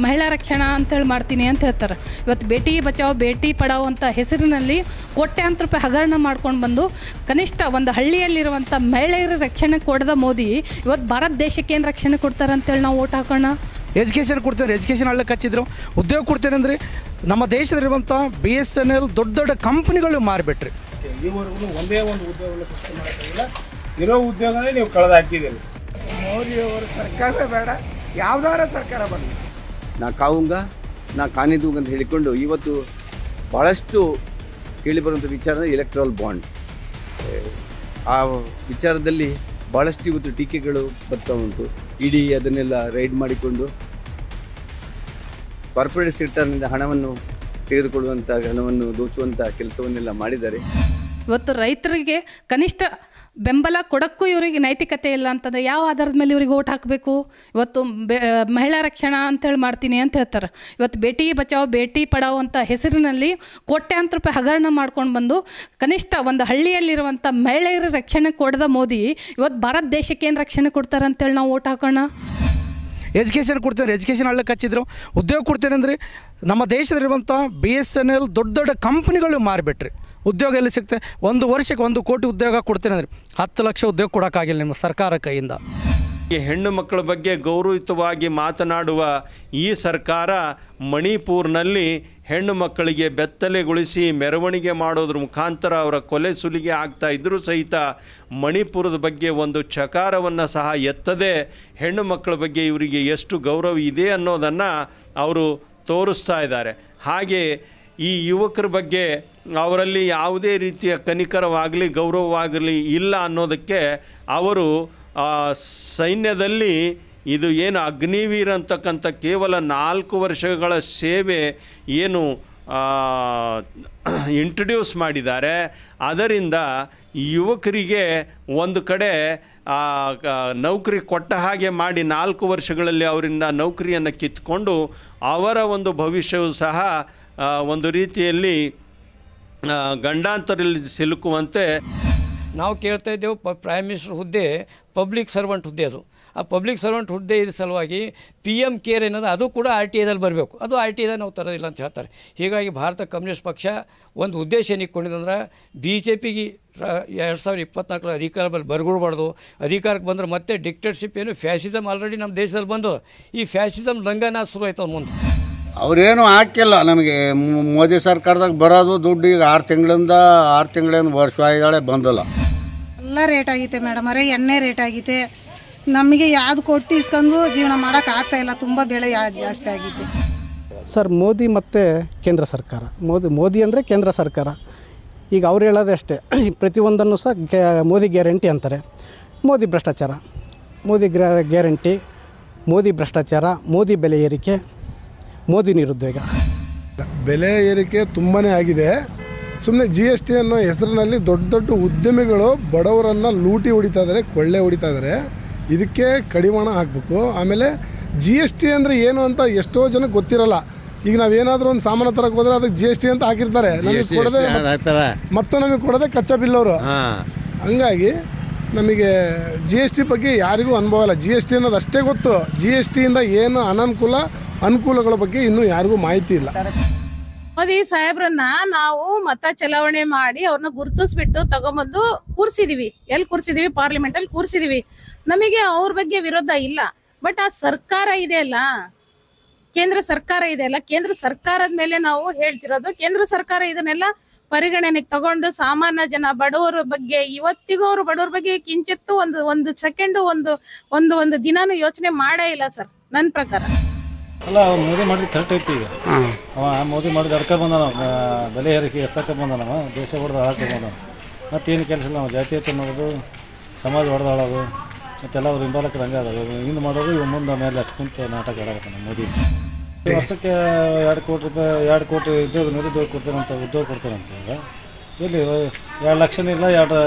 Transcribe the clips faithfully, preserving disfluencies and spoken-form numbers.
ಮಹಿಳಾ ರಕ್ಷಣಾ ಅಂತೇಳಿ ಮಾಡ್ತೀನಿ ಅಂತ ಹೇಳ್ತಾರೆ. ಇವತ್ತು ಬೇಟಿ ಬಚಾವ್ ಬೇಟಿ ಪಡಾವ್ ಅಂತ ಹೆಸರಿನಲ್ಲಿ ಕೋಟ್ಯಾಂತರ ರೂಪಾಯಿ ಹಗರಣ ಮಾಡ್ಕೊಂಡು ಬಂದು ಕನಿಷ್ಠ ಒಂದು ಹಳ್ಳಿಯಲ್ಲಿರುವಂಥ ಮಹಿಳೆಯರ ರಕ್ಷಣೆ ಕೊಡದ ಮೋದಿ ಇವತ್ತು ಭಾರತ ದೇಶಕ್ಕೆ ಏನು ರಕ್ಷಣೆ ಕೊಡ್ತಾರೆ ಅಂತೇಳಿ ನಾವು ಓಟ್ ಹಾಕೋಣ. ಎಜುಕೇಷನ್ ಕೊಡ್ತೇನೆ, ಎಜುಕೇಷನ್ ಹಳ್ಳಕ್ಕೆ ಹಚ್ಚಿದ್ರು. ಉದ್ಯೋಗ ಕೊಡ್ತೇನೆ ಅಂದರೆ ನಮ್ಮ ದೇಶದಲ್ಲಿರುವಂಥ ಬಿ ಎಸ್ ಎನ್ ಎಲ್ ದೊಡ್ಡ ದೊಡ್ಡ ಕಂಪ್ನಿಗಳು ಮಾರಿಬಿಟ್ರಿ. ಈವರೆಗೂ ಒಂದೇ ಒಂದು ಉದ್ಯೋಗವನ್ನು ಸೃಷ್ಟಿ ಮಾಡೋಕ್ಕಾಗಿಲ್ಲ. ಇರೋ ಉದ್ಯೋಗನೇ ನೀವು ಕಳೆದು ಹಾಕಿದ್ದೀರಿ. ಮೋದಿಯವರ ಸರ್ಕಾರ ಬೇಡ, ಯಾವುದಾರ ಸರ್ಕಾರ ಬರಲಿ. ನಾ ಕಾವುಂಗ ನಾ ಕಾನಿದೂಂಗ ಅಂತ ಹೇಳಿಕೊಂಡು ಇವತ್ತು ಭಾಳಷ್ಟು ಕೇಳಿಬರುವಂಥ ವಿಚಾರ ಎಲೆಕ್ಟ್ರಲ್ ಬಾಂಡ್. ಆ ವಿಚಾರದಲ್ಲಿ ಭಾಳಷ್ಟು ಇವತ್ತು ಟೀಕೆಗಳು ಬರ್ತಾ ಉಂಟು. ಇಡೀ ಅದನ್ನೆಲ್ಲ ರೈಡ್ ಮಾಡಿಕೊಂಡು ಕಾರ್ಪೊರೇಟ್ ಸೆಕ್ಟರ್ನಿಂದ ಹಣವನ್ನು ತೆಗೆದುಕೊಳ್ಳುವಂಥ ಹಣವನ್ನು ದೋಚುವಂಥ ಕೆಲಸವನ್ನೆಲ್ಲ ಮಾಡಿದ್ದಾರೆ. ಇವತ್ತು ರೈತರಿಗೆ ಕನಿಷ್ಠ ಬೆಂಬಲ ಕೊಡೋಕ್ಕೂ ಇವರಿಗೆ ನೈತಿಕತೆ ಇಲ್ಲ ಅಂತಂದರೆ ಯಾವ ಆಧಾರದ ಮೇಲೆ ಇವ್ರಿಗೆ ಓಟ್ ಹಾಕಬೇಕು? ಇವತ್ತು ಬೆ ಮಹಿಳಾ ರಕ್ಷಣಾ ಅಂತೇಳಿ ಮಾಡ್ತೀನಿ ಅಂತ ಹೇಳ್ತಾರೆ. ಇವತ್ತು ಬೇಟಿ ಬಚಾವ್ ಬೇಟಿ ಪಡಾವ್ ಅಂತ ಹೆಸರಿನಲ್ಲಿ ಕೋಟ್ಯಾಂತರ ರೂಪಾಯಿ ಹಗರಣ ಮಾಡ್ಕೊಂಡು ಬಂದು ಕನಿಷ್ಠ ಒಂದು ಹಳ್ಳಿಯಲ್ಲಿರುವಂಥ ಮಹಿಳೆಯರ ರಕ್ಷಣೆ ಕೊಡದ ಮೋದಿ ಇವತ್ತು ಭಾರತ ದೇಶಕ್ಕೆ ಏನು ರಕ್ಷಣೆ ಕೊಡ್ತಾರೆ ಅಂತೇಳಿ ನಾವು ಓಟ್ ಹಾಕೋಣ. ಎಜುಕೇಷನ್ ಕೊಡ್ತೇನೆ, ಎಜುಕೇಷನ್ ಹಳ್ಳಕ್ಕೆ ಹಚ್ಚಿದ್ರು. ಉದ್ಯೋಗ ಕೊಡ್ತೇನೆ ಅಂದರೆ ನಮ್ಮ ದೇಶದಲ್ಲಿರುವಂಥ ಬಿ ಎಸ್ ಎನ್ ಎಲ್ ದೊಡ್ಡ ದೊಡ್ಡ ಕಂಪ್ನಿಗಳು ಮಾರಿಬಿಟ್ರಿ. ಉದ್ಯೋಗ ಎಲ್ಲಿ ಸಿಗ್ತದೆ? ಒಂದು ವರ್ಷಕ್ಕೆ ಒಂದು ಕೋಟಿ ಉದ್ಯೋಗ ಕೊಡ್ತೇನೆ ಅಂದರೆ ಹತ್ತು ಲಕ್ಷ ಉದ್ಯೋಗ ಕೊಡೋಕ್ಕಾಗಿಲ್ಲ ನಿಮ್ಮ ಸರ್ಕಾರ ಕೈಯಿಂದ. ಹೆಣ್ಣು ಮಕ್ಕಳ ಬಗ್ಗೆ ಗೌರವಯುತವಾಗಿ ಮಾತನಾಡುವ ಈ ಸರ್ಕಾರ ಮಣಿಪುರ್ನಲ್ಲಿ ಹೆಣ್ಣು ಮಕ್ಕಳಿಗೆ ಬೆತ್ತಲೆಗೊಳಿಸಿ ಮೆರವಣಿಗೆ ಮಾಡೋದ್ರ ಮುಖಾಂತರ ಅವರ ಕೊಲೆ ಸುಲಿಗೆ ಆಗ್ತಾ ಇದ್ದರೂ ಸಹಿತ ಮಣಿಪುರದ ಬಗ್ಗೆ ಒಂದು ಚಕಾರವನ್ನು ಸಹ ಎತ್ತದೆ ಹೆಣ್ಣು ಮಕ್ಕಳ ಬಗ್ಗೆ ಇವರಿಗೆ ಎಷ್ಟು ಗೌರವ ಇದೆ ಅನ್ನೋದನ್ನು ಅವರು ತೋರಿಸ್ತಾ ಇದ್ದಾರೆ. ಹಾಗೆ ಈ ಯುವಕರ ಬಗ್ಗೆ ಅವರಲ್ಲಿ ಯಾವುದೇ ರೀತಿಯ ಕನಿಕರವಾಗಲಿ ಗೌರವವಾಗಲಿ ಇಲ್ಲ ಅನ್ನೋದಕ್ಕೆ ಅವರು ಸೈನ್ಯದಲ್ಲಿ ಇದು ಏನು ಅಗ್ನಿವೀರ್ ಅಂತಕ್ಕಂಥ ಕೇವಲ ನಾಲ್ಕು ವರ್ಷಗಳ ಸೇವೆ ಏನು ಇಂಟ್ರಡ್ಯೂಸ್ ಮಾಡಿದ್ದಾರೆ, ಅದರಿಂದ ಯುವಕರಿಗೆ ಒಂದು ಕಡೆ ನೌಕರಿ ಕೊಟ್ಟ ಹಾಗೆ ಮಾಡಿ ನಾಲ್ಕು ವರ್ಷಗಳಲ್ಲಿ ಅವರಿಂದ ನೌಕರಿಯನ್ನು ಕಿತ್ಕೊಂಡು ಅವರ ಒಂದು ಭವಿಷ್ಯವು ಸಹ ಒಂದು ರೀತಿಯಲ್ಲಿ ಗಂಡಾಂತರಲ್ಲಿ ಸಿಲುಕುವಂತೆ ನಾವು ಕೇಳ್ತಾ ಇದ್ದೆವು. ಪ ಪ್ರೈಮ್ ಮಿನಿಸ್ಟರ್ ಹುದ್ದೆ ಪಬ್ಲಿಕ್ ಸರ್ವೆಂಟ್ ಹುದ್ದೆ, ಅದು ಆ ಪಬ್ಲಿಕ್ ಸರ್ವೆಂಟ್ ಹುದ್ದೆ ಇದ್ದ ಸಲುವಾಗಿ ಪಿ ಎಮ್ ಕೇರ್ ಏನದು ಅದು ಕೂಡ ಆರ್ ಟಿ ಐದಲ್ಲಿ ಬರಬೇಕು. ಅದು ಆರ್ ಟಿ ಐದಾಗ ನಾವು ತರೋದಿಲ್ಲ ಅಂತ ಹೇಳ್ತಾರೆ. ಹೀಗಾಗಿ ಭಾರತ ಕಮ್ಯುನಿಸ್ಟ್ ಪಕ್ಷ ಒಂದು ಉದ್ದೇಶ ಏನಿಕ್ಕೊಂಡಿದಂದ್ರೆ ಬಿ ಜೆ ಪಿಗೆ ಎರಡು ಸಾವಿರದ ಇಪ್ಪತ್ನಾಲ್ಕರ ಅಧಿಕಾರ ಬಲ್ಲಿ ಬರ್ಗೊಡ್ಬಾರ್ದು. ಅಧಿಕಾರಕ್ಕೆ ಬಂದರೆ ಮತ್ತೆ ಡಿಕ್ಟೇಟರ್ಶಿಪ್ ಏನು ಫ್ಯಾಸಿಸಮ್ ಆಲ್ರೆಡಿ ನಮ್ಮ ದೇಶದಲ್ಲಿ ಬಂದು ಈ ಫ್ಯಾಸಿಸಮ್ ರಂಗನಾಥ ಶುರು ಆಯ್ತದ ಮುಂದೆ. ಅವರೇನು ಹಾಕಿಲ್ಲ ನಮಗೆ. ಮೋದಿ ಸರ್ಕಾರದಾಗ ಬರೋದು ದುಡ್ಡು ಈಗ ಆರು ತಿಂಗಳಿಂದ ಆರು ತಿಂಗಳೇನು ವರ್ಷ ಇದ್ದಾಳೆ ಬಂದಿಲ್ಲ. ಎಲ್ಲ ರೇಟ್ ಆಗೈತೆ ಮೇಡಮ್, ಅರೆ ಎಣ್ಣೆ ರೇಟ್ ಆಗೈತೆ. ನಮಗೆ ಯಾವ್ದು ಕೊಟ್ಟು ಇಸ್ಕೊಂಡು ಜೀವನ ಮಾಡೋಕೆ ಆಗ್ತಾ ಇಲ್ಲ, ತುಂಬ ಬೆಳೆ ಜಾಸ್ತಿ ಆಗೈತೆ. ಸರ್, ಮೋದಿ ಮತ್ತು ಕೇಂದ್ರ ಸರ್ಕಾರ, ಮೋದಿ ಮೋದಿ ಅಂದರೆ ಕೇಂದ್ರ ಸರ್ಕಾರ. ಈಗ ಅವ್ರು ಹೇಳೋದೇ ಅಷ್ಟೇ, ಪ್ರತಿಯೊಂದನ್ನು ಸಹ ಗ್ಯಾ ಮೋದಿ ಗ್ಯಾರಂಟಿ ಅಂತಾರೆ. ಮೋದಿ ಭ್ರಷ್ಟಾಚಾರ, ಮೋದಿ ಗ್ರಾ ಗ್ಯಾರಂಟಿ, ಮೋದಿ ಭ್ರಷ್ಟಾಚಾರ, ಮೋದಿ ಬೆಲೆ ಏರಿಕೆ, ಮೋದಿ ನಿರುದ್ಯೋಗ. ಬೆಲೆ ಏರಿಕೆ ತುಂಬಾ ಆಗಿದೆ. ಸುಮ್ಮನೆ ಜಿ ಎಸ್ ಟಿ ಅನ್ನೋ ಹೆಸರಿನಲ್ಲಿ ದೊಡ್ಡ ದೊಡ್ಡ ಉದ್ಯಮಿಗಳು ಬಡವರನ್ನು ಲೂಟಿ ಹೊಡಿತಾ ಇದ್ದಾರೆ, ಕೊಳ್ಳೆ ಹೊಡಿತಾ ಇದ್ದಾರೆ. ಇದಕ್ಕೆ ಕಡಿವಾಣ ಹಾಕಬೇಕು. ಆಮೇಲೆ ಜಿ ಎಸ್ ಟಿ ಅಂದರೆ ಏನು ಅಂತ ಎಷ್ಟೋ ಜನಕ್ಕೆ ಗೊತ್ತಿರಲ್ಲ. ಈಗ ನಾವೇನಾದರೂ ಒಂದು ಸಾಮಾನು ತರಕ್ಕೆ ಹೋದರೆ ಅದಕ್ಕೆ ಜಿ ಎಸ್ ಟಿ ಅಂತ ಹಾಕಿರ್ತಾರೆ, ನಮಗೆ ಕೊಡೋದೇ ಮತ್ತು ನಮಗೆ ಕೊಡೋದೇ ಕಚ್ಚಾ ಬಿಲ್ ಅವರು. ಹಂಗಾಗಿ ನಮಗೆ ಜಿ ಎಸ್ ಟಿ ಬಗ್ಗೆ ಯಾರಿಗೂ ಅನುಭವ ಇಲ್ಲ. ಜಿ ಎಸ್ ಟಿ ಅನ್ನೋದು ಅಷ್ಟೇ ಗೊತ್ತು. ಜಿ ಎಸ್ ಟಿಯಿಂದ ಏನು ಅನನುಕೂಲ ಅನುಕೂಲಗಳ ಬಗ್ಗೆ ಇನ್ನೂ ಯಾರಿಗೂ ಮಾಹಿತಿ ಇಲ್ಲ. ಮೋದಿ ಸಾಹೇಬ್ರನ್ನ ನಾವು ಮತ ಚಲಾವಣೆ ಮಾಡಿ ಅವ್ರನ್ನ ಗುರುತಿಸ್ಬಿಟ್ಟು ತಗೊಂಬಂದು ಕೂರ್ಸಿದೀವಿ. ಎಲ್ಲಿ ಕೂರ್ಸಿದೀವಿ? ಪಾರ್ಲಿಮೆಂಟ್ ಅಲ್ಲಿ ಕೂರ್ಸಿದೀವಿ. ನಮಗೆ ಅವ್ರ ಬಗ್ಗೆ ವಿರೋಧ ಇಲ್ಲ. ಬಟ್ ಆ ಸರ್ಕಾರ ಇದೆ ಅಲ್ಲ, ಕೇಂದ್ರ ಸರ್ಕಾರ ಇದೆ ಅಲ್ಲ, ಕೇಂದ್ರ ಸರ್ಕಾರದ ಮೇಲೆ ನಾವು ಹೇಳ್ತಿರೋದು. ಕೇಂದ್ರ ಸರ್ಕಾರ ಇದನ್ನೆಲ್ಲ ಪರಿಗಣನೆಗೆ ತಗೊಂಡು ಸಾಮಾನ್ಯ ಜನ ಬಡವರ ಬಗ್ಗೆ ಇವತ್ತಿಗೂ ಅವರು ಬಡವರ ಬಗ್ಗೆ ಕಿಂಚಿತ್ತು ಒಂದು ಒಂದು ಸೆಕೆಂಡು ಒಂದು ಒಂದು ಒಂದು ದಿನಾನು ಯೋಚನೆ ಮಾಡೇ ಇಲ್ಲ ಸರ್, ನನ್ನ ಪ್ರಕಾರ. ಅಲ್ಲ, ಅವ್ರು ಮೋದಿ ಮಾಡಿದ ಕರೆಕ್ಟ್ ಐತಿ. ಈಗ ಅವ ಮೋದಿ ಮಾಡಿದ ಅದಕ್ಕೆ ಬಂದಾನ, ಬೆಲೆ ಏರಿಕೆ ಎಷ್ಟಕ್ಕೆ ಬಂದಾನವ, ದೇಶ ಹೊಡೆದು ಹಾಕಿ ಬಂದಾನ. ಮತ್ತೇನು ಕೆಲಸ ಇಲ್ಲ. ನಾವು ಜಾತೀಯತೆ ಮಾಡೋದು, ಸಮಾಜ ಹೊಡೆದಾಳೋದು, ಮತ್ತೆಲ್ಲ ಅವ್ರು ಹಿಂಬಾಲಕರು ಹಂಗೆ ಅದಾವೆ. ಹಿಂದೆ ಮಾಡೋದು ಇವು ಮುಂದೆ ಮೇಲೆ ಅಷ್ಟು ಕುಂತು ನಾಟಕ ಆಡಕತ್ತಾನ ಮೋದಿ. ವರ್ಷಕ್ಕೆ ಎರಡು ಕೋಟಿ ರೂಪಾಯಿ ಎರಡು ಕೋಟಿ ಉದ್ಯೋಗ ನಿರುದ್ಯೋಗ ಕೊಡ್ತಾರಂತ, ಉದ್ಯೋಗ ಕೊಡ್ತಾರಂತ. ಈಗ ಇಲ್ಲಿ ಎರಡು ಲಕ್ಷನೂ ಇಲ್ಲ, ಎರಡು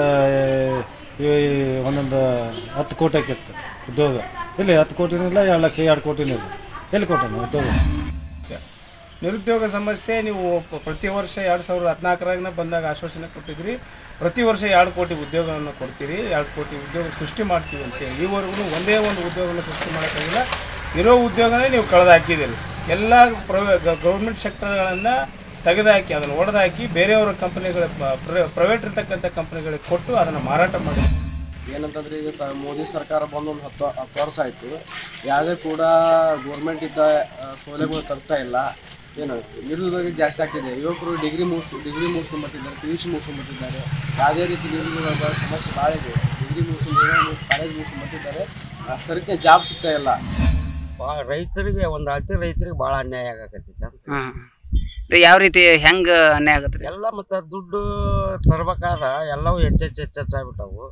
ಒಂದೊಂದು ಹತ್ತು ಕೋಟಿ ಆಕಿತ್ತು ಉದ್ಯೋಗ. ಇಲ್ಲಿ ಹತ್ತು ಕೋಟಿನೂ ಇಲ್ಲ, ಎರಡು ಲಕ್ಷ ಎರಡು ಕೋಟಿನೂ ಇಲ್ಲ. ಎಲ್ಲಿ ಕೊಟ್ಟನು ಉದ್ಯೋಗ? ನಿರುದ್ಯೋಗ ಸಮಸ್ಯೆ ನೀವು ಪ್ರತಿ ವರ್ಷ ಎರಡು ಸಾವಿರದ ಹದಿನಾಲ್ಕರಾಗ ಬಂದಾಗ ಆಶ್ವಾಸನೆ ಕೊಟ್ಟಿದ್ರಿ. ಪ್ರತಿ ವರ್ಷ ಎರಡು ಕೋಟಿ ಉದ್ಯೋಗವನ್ನು ಕೊಡ್ತೀರಿ, ಎರಡು ಕೋಟಿ ಉದ್ಯೋಗ ಸೃಷ್ಟಿ ಮಾಡ್ತೀವಿ ಅಂತೇಳಿ. ಈವರೆಗೂ ಒಂದೇ ಒಂದು ಉದ್ಯೋಗವನ್ನು ಸೃಷ್ಟಿ ಮಾಡೋಕ್ಕಾಗಿಲ್ಲ. ಇರೋ ಉದ್ಯೋಗನೇ ನೀವು ಕಳೆದು ಹಾಕಿದ್ದೀರಿ. ಎಲ್ಲ ಪ್ರೈವೇ ಗೌರ್ಮೆಂಟ್ ಸೆಕ್ಟರ್ಗಳನ್ನು ತೆಗೆದುಹಾಕಿ ಅದನ್ನು ಒಡೆದಾಕಿ ಬೇರೆಯವರ ಕಂಪ್ನಿಗಳ ಪ್ರೈವೇಟ್ ಇರ್ತಕ್ಕಂಥ ಕಂಪ್ನಿಗಳಿಗೆ ಕೊಟ್ಟು ಅದನ್ನು ಮಾರಾಟ ಮಾಡಿ. ಏನಂತಂದರೆ ಈಗ ಸ ಮೋದಿ ಸರ್ಕಾರ ಬಂದು ಒಂದು ಹತ್ತು ಹತ್ತು ವರ್ಷ ಆಯಿತು, ಯಾವುದೇ ಕೂಡ ಗೋರ್ಮೆಂಟ್ ಇದ್ದ ಸೌಲಭ್ಯಗಳು ತರ್ತಾ ಇಲ್ಲ. ಏನು ನಿರುದ್ಯೋಗ ಜಾಸ್ತಿ ಆಗ್ತಿದೆ. ಯುವಕರು ಡಿಗ್ರಿ ಮುಗಿಸ್ ಡಿಗ್ರಿ ಮುಗಿಸ್ಕೊಂಡ್ಬರ್ತಿದ್ದಾರೆ, ಪಿ ಯು ಸಿ ಮುಗಿಸ್ಕೊಂಡ್ಬರ್ತಿದ್ದಾರೆ. ಯಾವುದೇ ರೀತಿ ನಿರುದ್ಯೋಗದ ಸಮಸ್ಯೆ ಭಾಳ ಇದೆ. ಡಿಗ್ರಿ ಮುಗಿಸ್ಕೊಂಡು ಕಾಲೇಜ್ ಮುಗಿಸ್ಕೊಂಡ್ಬರ್ತಿದ್ದಾರೆ, ಸರಿಯಾಗಿ ಜಾಬ್ ಸಿಗ್ತಾ ಇಲ್ಲ. ಭಾಳ ರೈತರಿಗೆ ಒಂದು ಅತಿ ರೈತರಿಗೆ ಭಾಳ ಅನ್ಯಾಯ ಆಗಕತ್ತೈತೆ. ಹಾಂ, ಯಾವ ರೀತಿ ಹೆಂಗೆ ಅನ್ಯಾಯ ಆಗತ್ತೆ? ಎಲ್ಲ ಮತ್ತು ದುಡ್ಡು ತರ್ಬೇಕಾದ್ರೆ ಎಲ್ಲವೂ ಹೆಚ್ಚೆಚ್ಚು ಹೆಚ್ಚೆಚ್ಚಾಗ್ಬಿಟ್ಟವು.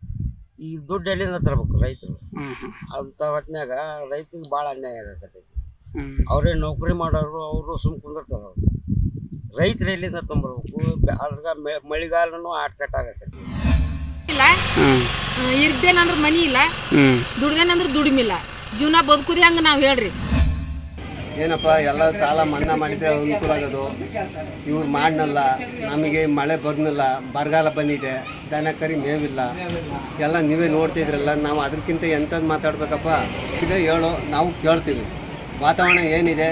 ಈ ದುಡ್ಡು ಎಲ್ಲಿಂದ ತರ್ಬೇಕು ರೈತರು? ಅಂತ ಹೊತ್ನ್ಯಾಗ ರೈತರಿಗೆ ಭಾಳ ಅನ್ಯಾಯ ಆಗಕತ್ತೈತಿ. ಅವರೇ ನೌಕರಿ ಮಾಡೋರು ಅವರು ಸುಮ್ ಕುಂದಿರ್ತಾರೆ. ಅವರು ರೈತರು ಎಲ್ಲಿಂದ ತೊಂಬರ್ಬೇಕು? ಅದ್ರಾಗ ಮಳೆಗಾಲನು ಆಟ್ಕಟ್ ಆಗಕತ್ತೈತಿ. ಇಲ್ಲ ಇರ್ದೇನಂದ್ರೆ ಮನಿ ಇಲ್ಲ, ದುಡ್ದೇನಂದ್ರೆ ದುಡಿಮಿಲ್ಲ. ಜೀವನ ಬದುಕುದು ಹೆಂಗೆ ನಾವು ಹೇಳ್ರಿ? ಏನಪ್ಪ ಎಲ್ಲ ಸಾಲ ಮನ್ನಾ ಮಾಡಿದರೆ ಅನುಕೂಲ ಆಗೋದು. ಇವ್ರು ಮಾಡನಲ್ಲ, ನಮಗೆ ಮಳೆ ಬರ್ನಲ್ಲ, ಬರಗಾಲ ಬಂದಿದೆ, ದನ ಕರಿ ಮೇವಿಲ್ಲ, ಎಲ್ಲ ನೀವೇ ನೋಡ್ತಿದ್ರಲ್ಲ. ನಾವು ಅದಕ್ಕಿಂತ ಎಂಥದ್ದು ಮಾತಾಡ್ಬೇಕಪ್ಪ? ಇದೆ ಹೇಳೋ, ನಾವು ಕೇಳ್ತೀವಿ. ವಾತಾವರಣ ಏನಿದೆ?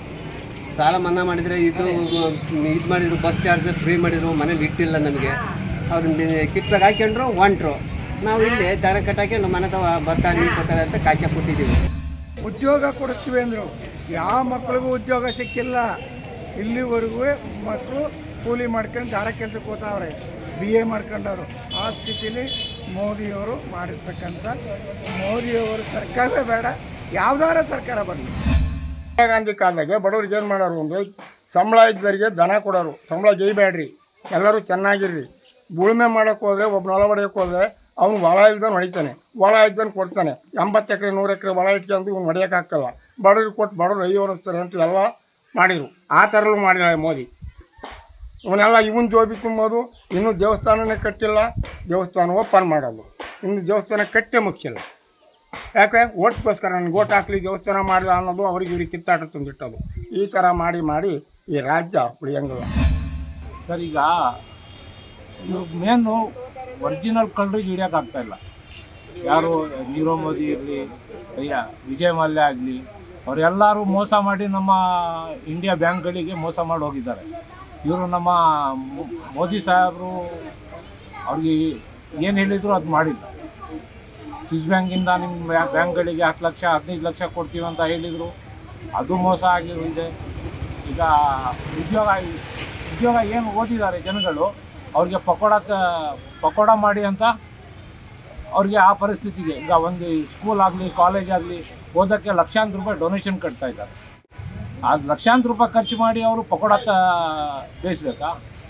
ಸಾಲ ಮನ್ನಾ ಮಾಡಿದರೆ ಇದು ಇದು ಮಾಡಿದ್ರು, ಬಸ್ ಚಾರ್ಜ್ ಫ್ರೀ ಮಾಡಿದ್ರು, ಮನೇಲಿ ಇಟ್ಟಿಲ್ಲ ನಮಗೆ. ಅವ್ರನ್ನ ಕಿಟ್ಟಾಗ ಹಾಕ್ಕೊಂಡ್ರು ಹೊಂಟ್ರು. ನಾವು ಇಲ್ಲಿ ದನ ಕಟ್ಟಾಕೊಂಡು ಮನೆ ತವ ಬರ್ತಾಳೆ ಬರ್ತಾರೆ ಅಂತ ಕಾಯ್ಕೆ ಕೂತಿದ್ದೀವಿ. ಉದ್ಯೋಗ ಕೊಡಿಸ್ತೀವಿ ಅಂದರು, ಯಾವ ಮಕ್ಕಳಿಗೂ ಉದ್ಯೋಗ ಸಿಕ್ಕಿಲ್ಲ. ಇಲ್ಲಿವರೆಗೂ ಮಕ್ಕಳು ಕೂಲಿ ಮಾಡ್ಕೊಂಡು ದಾರ ಕೆಲಸಕ್ಕೆ ಹೋಗ್ತಾವ್ರೆ, ಬಿ ಎ ಮಾಡ್ಕೊಂಡವರು. ಆ ಸ್ಥಿತಿಲಿ ಮೋದಿಯವರು ಮಾಡಿರ್ತಕ್ಕಂಥ ಮೋದಿಯವರು ಸರ್ಕಾರವೇ ಬೇಡ, ಯಾವುದಾರ ಸರ್ಕಾರ ಬರಲಿ. ಇಂದಿರಾ ಗಾಂಧಿ ಕಾಲದಾಗೆ ಬಡವ್ರಿಗೆ ಏನು ಮಾಡೋರು ಅಂದರೆ ಸಂಬಳ ಇದ್ದವರಿಗೆ ದನ ಕೊಡೋರು. ಸಂಬಳ ಜೈಬೇಡ್ರಿ, ಎಲ್ಲರೂ ಚೆನ್ನಾಗಿರ್ರಿ. ಉಳುಮೆ ಮಾಡೋಕ್ಕೆ ಹೋದರೆ ಒಬ್ಬ ಹೊಲ ಹೊಡೆಯೋಕ್ಕೆ ಹೋದರೆ ಅವ್ನು ಹೊಲ ಇಲ್ದಾನೆ ಹೊಡಿತಾನೆ, ಹೊಲ ಇಲ್ದಾನೆ ಕೊಡ್ತಾನೆ. ಎಂಬತ್ತು ಎಕರೆ ನೂರು ಎಕರೆ ಹೊಲ ಇಟ್ಕೊಂಡು ಇವ್ನು ಹೊಡೆಯೋಕ್ಕಾಗಲ್ಲ. ಬಡವ್ರಿಗೆ ಕೊಟ್ಟು ಬಡವ್ರು ಐದು ಅನ್ನಿಸ್ತಾರೆ ಅಂತ ಎಲ್ಲ ಮಾಡಿದರು. ಆ ಥರಲ್ಲೂ ಮಾಡಿದ್ದಾರೆ ಮೋದಿ. ಇವನ್ನೆಲ್ಲ ಇವನ್ ಜೋಬಿ ತುಂಬೋದು. ಇನ್ನೂ ದೇವಸ್ಥಾನನೇ ಕಟ್ಟಿಲ್ಲ, ದೇವಸ್ಥಾನ ಓಪನ್ ಮಾಡೋದು. ಇನ್ನು ದೇವಸ್ಥಾನ ಕಟ್ಟೇ ಮುಗಿಸಿಲ್ಲ. ಯಾಕೆ? ಓಟ್ಗೋಸ್ಕರ ನನಗೆ ಓಟ್ ಹಾಕ್ಲಿ, ದೇವಸ್ಥಾನ ಮಾಡಿದ ಅನ್ನೋದು ಅವ್ರಿಗೆ ಇವ್ರಿಗೆ ಕಿತ್ತಾಟ ತಂದಿಟ್ಟದು. ಈ ಥರ ಮಾಡಿ ಮಾಡಿ ಈ ರಾಜ್ಯ ಉಳಿಯಂಗಿಲ್ಲ. ಸರ್, ಈಗ ಇವ್ರು ಮೇನು ಒರಿಜಿನಲ್ ಕಳ್ಳರಿಗೆ ಹಿಡಿಯೋಕ್ಕಾಗ್ತಾ ಇಲ್ಲ. ಯಾರು ನೀರವ್ ಮೋದಿ ಇರಲಿ, ಅಯ್ಯ ವಿಜಯ್ ಮಲ್ಯ ಆಗಲಿ, ಅವರೆಲ್ಲರೂ ಮೋಸ ಮಾಡಿ ನಮ್ಮ ಇಂಡಿಯಾ ಬ್ಯಾಂಕ್ಗಳಿಗೆ ಮೋಸ ಮಾಡಿ ಹೋಗಿದ್ದಾರೆ. ಇವರು ನಮ್ಮ ಮೋದಿ ಸಾಹೇಬರು ಅವ್ರಿಗೆ ಏನು ಹೇಳಿದ್ರು ಅದು ಮಾಡಿಲ್ಲ. ಸ್ವಿಸ್ ಬ್ಯಾಂಕಿಂದ ನಿಮ್ಮ ಬ್ಯಾಂಕ್ಗಳಿಗೆ ಹತ್ತು ಲಕ್ಷ ಹದಿನೈದು ಲಕ್ಷ ಕೊಡ್ತೀವಿ ಅಂತ ಹೇಳಿದರು, ಅದು ಮೋಸ ಆಗಿರುತ್ತೆ. ಈಗ ಉದ್ಯೋಗ ಉದ್ಯೋಗ ಏನು ಓದಿದ್ದಾರೆ ಜನಗಳು, ಅವ್ರಿಗೆ ಪಕೋಡ ಪಕೋಡ ಮಾಡಿ ಅಂತ ಅವ್ರಿಗೆ ಆ ಪರಿಸ್ಥಿತಿಗೆ ಈಗ ಒಂದು ಸ್ಕೂಲ್ ಆಗಲಿ ಕಾಲೇಜ್ ಆಗಲಿ ಓದೋಕ್ಕೆ ಲಕ್ಷಾಂತರ ರೂಪಾಯಿ ಡೊನೇಷನ್ ಕಟ್ತಾ ಇದ್ದಾರೆ. ಆ ಲಕ್ಷಾಂತರ ರೂಪಾಯಿ ಖರ್ಚು ಮಾಡಿ ಅವರು ಪಕೋಡ ಬೇಯಿಸ್ಬೇಕಾ?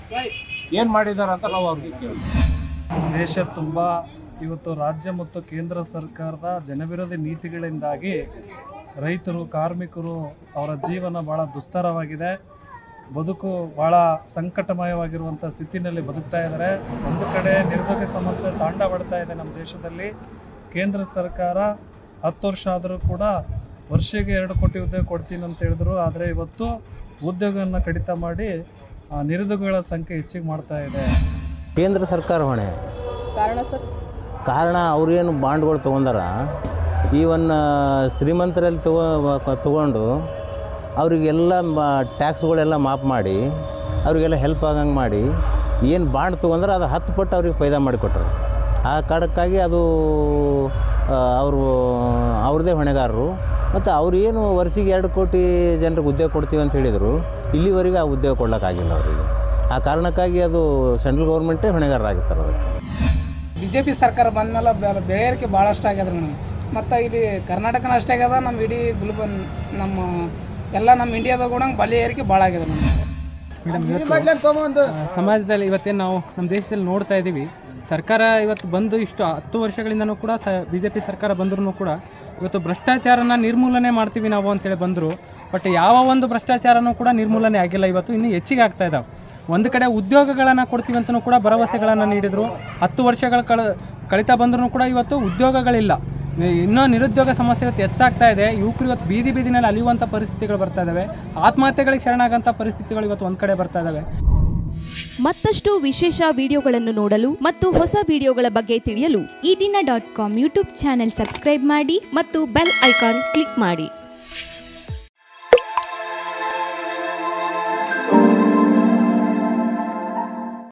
ಏನು ಮಾಡಿದ್ದಾರೆ ಅಂತ ನಾವು ಅವ್ರಿಗೆ ಕೇಳ್ತೀವಿ. ದೇಶ ತುಂಬ ಇವತ್ತು ರಾಜ್ಯ ಮತ್ತು ಕೇಂದ್ರ ಸರ್ಕಾರದ ಜನವಿರೋಧಿ ನೀತಿಗಳಿಂದಾಗಿ ರೈತರು, ಕಾರ್ಮಿಕರು ಅವರ ಜೀವನ ಭಾಳ ದುಸ್ತರವಾಗಿದೆ. ಬದುಕು ಭಾಳ ಸಂಕಟಮಯವಾಗಿರುವಂಥ ಸ್ಥಿತಿನಲ್ಲಿ ಬದುಕ್ತಾ ಇದ್ದಾರೆ. ಒಂದು ಕಡೆ ನಿರುದ್ಯೋಗ ಸಮಸ್ಯೆ ತಾಂಡವಾಡ್ತಾ ಇದೆ ನಮ್ಮ ದೇಶದಲ್ಲಿ. ಕೇಂದ್ರ ಸರ್ಕಾರ ಹತ್ತು ವರ್ಷ ಆದರೂ ಕೂಡ ವರ್ಷಕ್ಕೆ ಎರಡು ಕೋಟಿ ಉದ್ಯೋಗ ಕೊಡ್ತೀನಿ ಅಂತ ಹೇಳಿದ್ರು. ಆದರೆ ಇವತ್ತು ಉದ್ಯೋಗವನ್ನು ಕಡಿತ ಮಾಡಿ ನಿರುದ್ಯೋಗಿಗಳ ಸಂಖ್ಯೆ ಹೆಚ್ಚಿಗೆ ಮಾಡ್ತಾ ಇದೆ. ಕೇಂದ್ರ ಸರ್ಕಾರ ಹೊಣೆ. ಕಾರಣ ಸರ್? ಕಾರಣ ಅವ್ರೇನು ಬಾಂಡ್ಗಳು ತೊಗೊಂಡಾರ, ಈವನ್ ಶ್ರೀಮಂತರಲ್ಲಿ ತಗೋ ತೊಗೊಂಡು ಅವರಿಗೆಲ್ಲ ಟ್ಯಾಕ್ಸ್ಗಳೆಲ್ಲ ಮಾಫ್ ಮಾಡಿ ಅವರಿಗೆಲ್ಲ ಹೆಲ್ಪ್ ಆಗಂಗೆ ಮಾಡಿ ಏನು ಬಾಂಡ್ ತೊಗೊಂಡ್ರೆ ಅದು ಹತ್ತು ಪಟ್ಟು ಅವ್ರಿಗೆ ಫೈದಾ ಮಾಡಿಕೊಟ್ರು. ಆ ಕಾರಣಕ್ಕಾಗಿ ಅದು ಅವರು ಅವ್ರದ್ದೇ ಹೊಣೆಗಾರರು. ಮತ್ತು ಅವ್ರು ಏನು ವರ್ಷಿಗೆ ಎರಡು ಕೋಟಿ ಜನರಿಗೆ ಉದ್ಯೋಗ ಕೊಡ್ತೀವಿ ಅಂತ ಹೇಳಿದರು, ಇಲ್ಲಿವರೆಗೆ ಆ ಉದ್ಯೋಗ ಕೊಡೋಕ್ಕಾಗಿಲ್ಲ ಅವರಿಗೆ. ಆ ಕಾರಣಕ್ಕಾಗಿ ಅದು ಸೆಂಟ್ರಲ್ ಗೌರ್ಮೆಂಟೇ ಹೊಣೆಗಾರರಾಗಿರ್ತಾರೆ ಅದಕ್ಕೆ. ಬಿ ಜೆ ಪಿ ಸರ್ಕಾರ ಬಂದಮೇಲೆ ಬೆಳೆ ಏರಿಕೆ ಭಾಳಷ್ಟು ಆಗ್ಯದ ಮೇಡಮ್. ಮತ್ತು ಇಲ್ಲಿ ಕರ್ನಾಟಕನ ಅಷ್ಟೇ ಆಗ್ಯದ, ನಮ್ಮ ಇಡೀ ಗ್ಲೋಬಲ್ ನಮ್ಮ ಎಲ್ಲ ನಮ್ಮ ಇಂಡಿಯಾದಾಗ ಕೂಡ ಬೆಲೆ ಏರಿಕೆ ಭಾಳ ಆಗ್ಯದ ಮೇಡಮ್. ಸಮಾಜದಲ್ಲಿ ಇವತ್ತೇನು ನಾವು ನಮ್ಮ ದೇಶದಲ್ಲಿ ನೋಡ್ತಾ ಇದ್ದೀವಿ, ಸರ್ಕಾರ ಇವತ್ತು ಬಂದು ಇಷ್ಟು ಹತ್ತು ವರ್ಷಗಳಿಂದನೂ ಕೂಡ ಸ ಬಿ ಜೆ ಪಿ ಸರ್ಕಾರ ಬಂದ್ರೂ ಕೂಡ ಇವತ್ತು ಭ್ರಷ್ಟಾಚಾರನ ನಿರ್ಮೂಲನೆ ಮಾಡ್ತೀವಿ ನಾವು ಅಂತೇಳಿ ಬಂದರು. ಬಟ್ ಯಾವ ಒಂದು ಭ್ರಷ್ಟಾಚಾರನೂ ಕೂಡ ನಿರ್ಮೂಲನೆ ಆಗಿಲ್ಲ. ಇವತ್ತು ಇನ್ನೂ ಹೆಚ್ಚಿಗೆ ಆಗ್ತಾ ಇದ್ದಾವೆ. ಒಂದು ಕಡೆ ಉದ್ಯೋಗಗಳನ್ನು ಕೊಡ್ತೀವಿ ಅಂತಲೂ ಕೂಡ ಭರವಸೆಗಳನ್ನು ನೀಡಿದರು. ಹತ್ತು ವರ್ಷಗಳ ಕಳ ಕಳೀತಾ ಬಂದ್ರೂ ಕೂಡ ಇವತ್ತು ಉದ್ಯೋಗಗಳಿಲ್ಲ. ಇನ್ನೂ ನಿರುದ್ಯೋಗ ಸಮಸ್ಯೆ ಇವತ್ತು ಹೆಚ್ಚಾಗ್ತಾ ಇದೆ. ಯುವಕರು ಇವತ್ತು ಬೀದಿ ಬೀದಿನಲ್ಲಿ ಅಲಿಯುವಂಥ ಪರಿಸ್ಥಿತಿಗಳು ಬರ್ತಾ ಇದ್ದಾವೆ. ಆತ್ಮಹತ್ಯೆಗಳಿಗೆ ಶರಣಾಗೋಂಥ ಪರಿಸ್ಥಿತಿಗಳು ಇವತ್ತು ಒಂದು ಕಡೆ ಬರ್ತಾ ಇದ್ದಾವೆ. ಮತ್ತಷ್ಟು ವಿಶೇಷ ವಿಡಿಯೋಗಳನ್ನು ನೋಡಲು ಮತ್ತು ಹೊಸ ವಿಡಿಯೋಗಳ ಬಗ್ಗೆ ತಿಳಿಯಲು Ee Dina dot com YouTube channel subscribe ಮಾಡಿ ಮತ್ತು ಬೆಲ್ ಐಕಾನ್ ಕ್ಲಿಕ್ ಮಾಡಿ.